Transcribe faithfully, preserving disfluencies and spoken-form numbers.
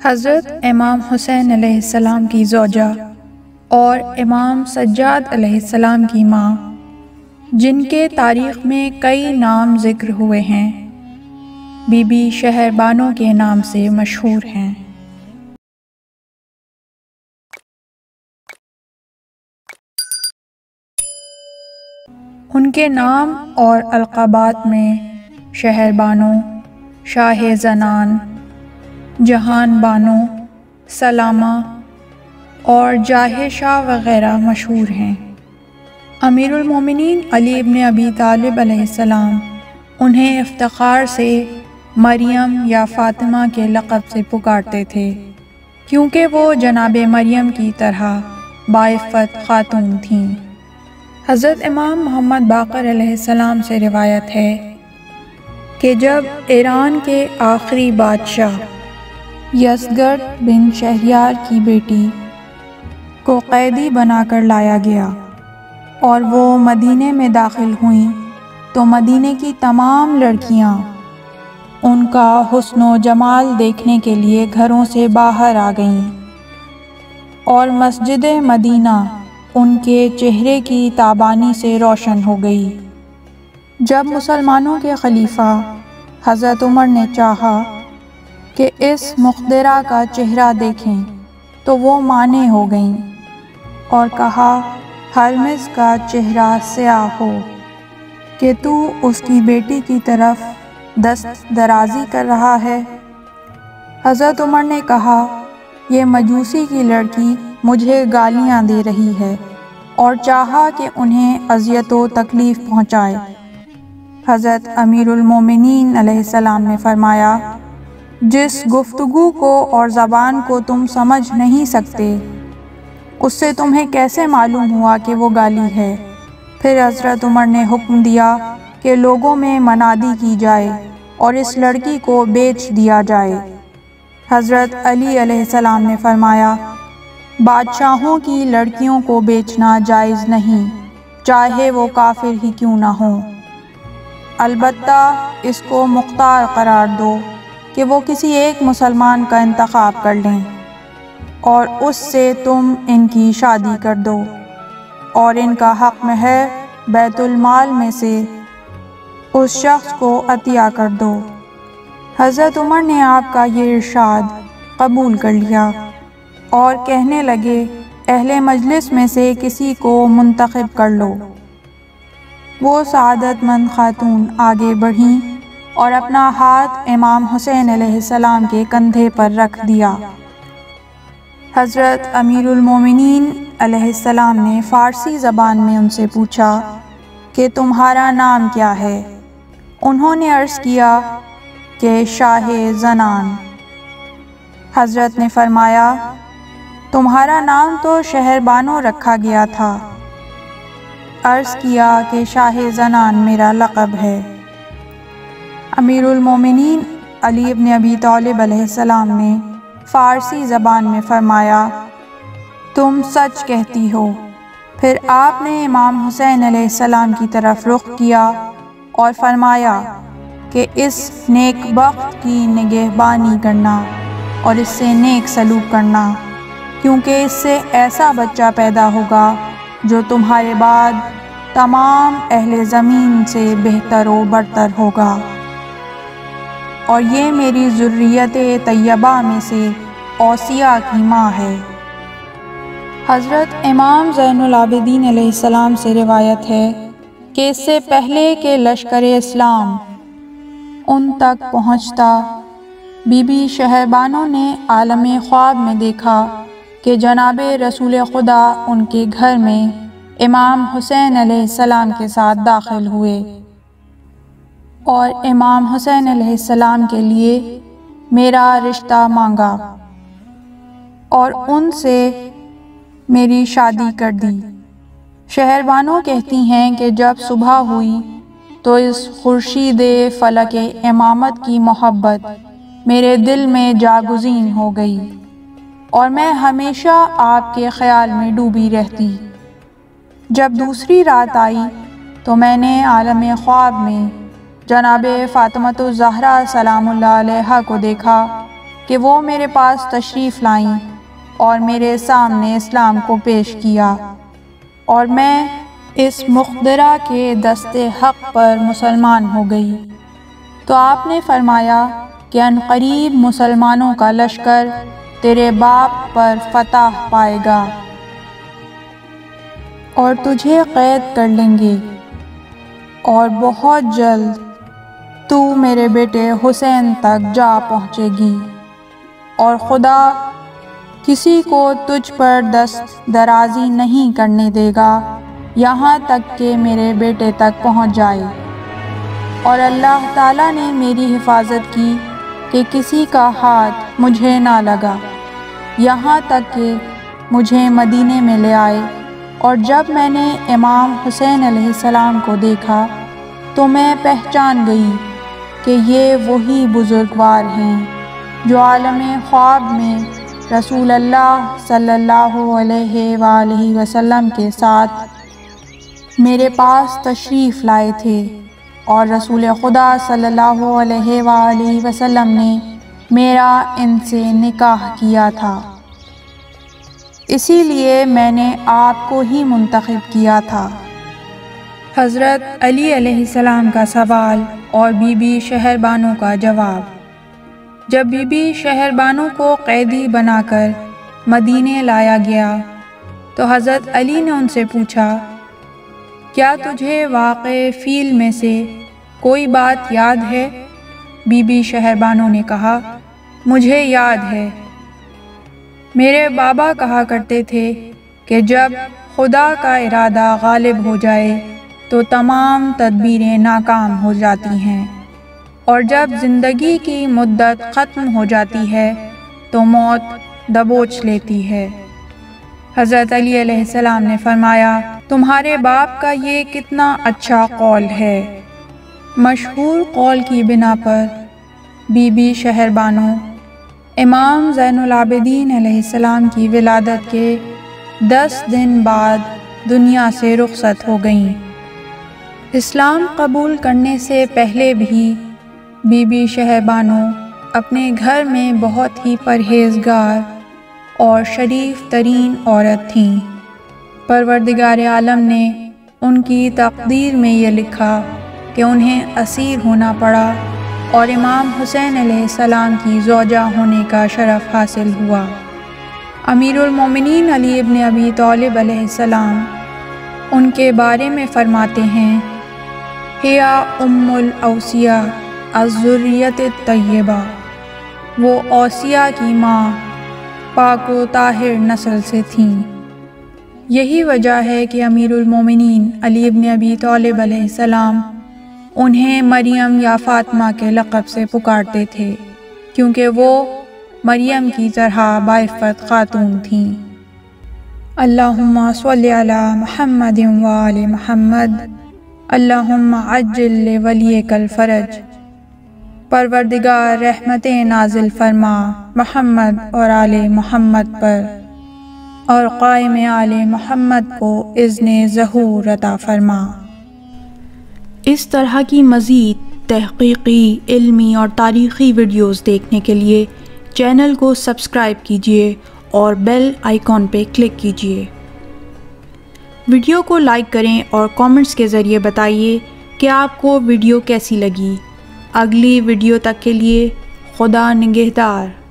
حضرت امام حسین علیہ السلام کی زوجہ اور امام سجاد علیہ السلام کی ماں، جن کے تاریخ میں کئی نام ذکر ہوئے ہیں، بی بی شہر بانو کے نام سے مشہور ہیں۔ ان کے نام اور القابات میں شہر بانو، شاہ زنان، جہان بانو، سلامہ اور جاہ شاہ وغیرہ مشہور ہیں۔ امیر المومنین علی ابن ابی طالب علیہ السلام انہیں افتخار سے مریم یا فاطمہ کے لقب سے پکارتے تھے، کیونکہ وہ جناب مریم کی طرح باعفت خاتون تھیں۔ حضرت امام محمد باقر علیہ السلام سے روایت ہے کہ جب ایران کے آخری بادشاہ یزگرد بن شہریار کی بیٹی کو قیدی بنا کر لایا گیا اور وہ مدینے میں داخل ہوئیں تو مدینے کی تمام لڑکیاں ان کا حسن و جمال دیکھنے کے لیے گھروں سے باہر آ گئیں اور مسجد مدینہ ان کے چہرے کی تابانی سے روشن ہو گئی۔ جب مسلمانوں کے خلیفہ حضرت عمر نے چاہا کہ اس مقدرہ کا چہرہ دیکھیں تو وہ مانے ہو گئیں اور کہا، ہرمز کا چہرہ سیاہ ہو کہ تو اس کی بیٹی کی طرف دست درازی کر رہا ہے۔ حضرت عمر نے کہا، یہ مجوسی کی لڑکی مجھے گالیاں دے رہی ہے، اور چاہا کہ انہیں اذیت و تکلیف پہنچائے۔ حضرت امیر المومنین علیہ السلام نے فرمایا، جس گفتگو کو اور زبان کو تم سمجھ نہیں سکتے، اس سے تمہیں کیسے معلوم ہوا کہ وہ گالی ہے؟ پھر حضرت عمر نے حکم دیا کہ لوگوں میں منادی کی جائے اور اس لڑکی کو بیچ دیا جائے۔ حضرت علی علیہ السلام نے فرمایا، بادشاہوں کی لڑکیوں کو بیچنا جائز نہیں، چاہے وہ کافر ہی کیوں نہ ہوں، البتہ اس کو مختار قرار دو کہ وہ کسی ایک مسلمان کا انتخاب کر لیں اور اس سے تم ان کی شادی کر دو، اور ان کا حق مہر بیت المال میں سے اس شخص کو عطیہ کر دو۔ حضرت عمر نے آپ کا یہ ارشاد قبول کر لیا اور کہنے لگے، اہل مجلس میں سے کسی کو منتخب کر لو۔ وہ سعادت مند خاتون آگے بڑھیں اور اپنا ہاتھ امام حسین علیہ السلام کے کندھے پر رکھ دیا۔ حضرت امیر المومنین علیہ السلام نے فارسی زبان میں ان سے پوچھا کہ تمہارا نام کیا ہے؟ انہوں نے عرض کیا کہ شاہ زنان۔ حضرت نے فرمایا، تمہارا نام تو شہر بانو رکھا گیا تھا۔ عرض کیا کہ شاہ زنان میرا لقب ہے۔ امیر المومنین علی ابن ابی طالب علیہ السلام نے فارسی زبان میں فرمایا، تم سچ کہتی ہو۔ پھر آپ نے امام حسین علیہ السلام کی طرف رخ کیا اور فرمایا کہ اس نیک بخت کی نگہبانی کرنا اور اس سے نیک سلوک کرنا، کیونکہ اس سے ایسا بچہ پیدا ہوگا جو تمہارے بعد تمام اہل زمین سے بہتر و برتر ہوگا، اور یہ میری ذریت طیبہ میں سے اوصیاء کی ماں ہے۔ حضرت امام زین العابدین علیہ السلام سے روایت ہے کہ اس سے پہلے کہ لشکر اسلام ان تک پہنچتا، بی بی شہر بانو نے عالم خواب میں دیکھا کہ جناب رسول خدا ان کے گھر میں امام حسین علیہ السلام کے ساتھ داخل ہوئے اور امام حسین علیہ السلام کے لیے میرا رشتہ مانگا اور ان سے میری شادی کر دی۔ شہر بانو کہتی ہیں کہ جب صبح ہوئی تو اس خورشید فلک امامت کی محبت میرے دل میں جاگزین ہو گئی اور میں ہمیشہ آپ کے خیال میں ڈوبی رہتی۔ جب دوسری رات آئی تو میں نے عالم خواب میں جناب فاطمۃ الزہرا سلام اللہ علیہا کو دیکھا کہ وہ میرے پاس تشریف لائیں اور میرے سامنے اسلام کو پیش کیا، اور میں اس مقدرہ کے دست حق پر مسلمان ہو گئی۔ تو آپ نے فرمایا کہ ان قریب مسلمانوں کا لشکر تیرے باپ پر فتح پائے گا اور تجھے قید کر لیں گے، اور بہت جلد تو میرے بیٹے حسین تک جا پہنچے گی، اور خدا کسی کو تجھ پر دست درازی نہیں کرنے دے گا یہاں تک کہ میرے بیٹے تک پہنچ جائے۔ اور اللہ تعالیٰ نے میری حفاظت کی کہ کسی کا ہاتھ مجھے نہ لگا، یہاں تک کہ مجھے مدینے میں لے آئے۔ اور جب میں نے امام حسین علیہ السلام کو دیکھا تو میں پہچان گئی کہ یہ وہی بزرگوار ہیں جو عالم خواب میں رسول اللہ صلی اللہ علیہ وآلہ وسلم کے ساتھ میرے پاس تشریف لائے تھے، اور رسول خدا صلی اللہ علیہ وآلہ وسلم نے میرا ان سے نکاح کیا تھا، اسی لیے میں نے آپ کو ہی منتخب کیا تھا۔ حضرت علی علیہ السلام کا سوال اور بی بی شہربانو کا جواب۔ جب بی بی شہربانو کو قیدی بنا کر مدینے لایا گیا تو حضرت علی نے ان سے پوچھا، کیا تجھے واقعہ فیل میں سے کوئی بات یاد ہے؟ بی بی شہربانو نے کہا، مجھے یاد ہے، میرے بابا کہا کرتے تھے کہ جب خدا کا ارادہ غالب ہو جائے تو تمام تدبیریں ناکام ہو جاتی ہیں، اور جب زندگی کی مدت ختم ہو جاتی ہے تو موت دبوچ لیتی ہے۔ حضرت علی علیہ السلام نے فرمایا، تمہارے باپ کا یہ کتنا اچھا قول ہے۔ مشہور قول کی بنا پر بی بی شہربانو امام زین العابدین علیہ السلام کی ولادت کے دس دن بعد دنیا سے رخصت ہو گئیں۔ اسلام قبول کرنے سے پہلے بھی بی بی شہربانو اپنے گھر میں بہت ہی پرہیزگار اور شریف ترین عورت تھیں۔ پروردگار عالم نے ان کی تقدیر میں یہ لکھا کہ انہیں اسیر ہونا پڑا اور امام حسین علیہ السلام کی زوجہ ہونے کا شرف حاصل ہوا۔ امیر المومنین علی ابن ابی طالب علیہ السلام ان کے بارے میں فرماتے ہیں، ہیا ام الاوصیاء الذریۃ الطیبہ، وہ اوصیاء کی ماں پاک و طاہر نسل سے تھیں۔ یہی وجہ ہے کہ امیر المومنین علی ابن ابی طالب علیہ السلام انہیں مریم یا فاطمہ کے لقب سے پکارتے تھے، کیونکہ وہ مریم کی طرح باعفت خاتون تھیں۔ اللہم صلی علی محمد وآل محمد، اللہم عجل لولیک الفرج۔ پروردگار رحمت نازل فرما محمد اور آل محمد پر، اور قائم آل محمد کو اذن ظہور عطا فرما۔ اس طرح کی مزید تحقیقی، علمی اور تاریخی ویڈیوز دیکھنے کے لیے چینل کو سبسکرائب کیجیے اور بیل آئیکن پہ کلک کیجیے۔ ویڈیو کو لائک کریں اور کامنٹس کے ذریعے بتائیے کہ آپ کو ویڈیو کیسی لگی۔ اگلی ویڈیو تک کے لیے خدا نگہدار۔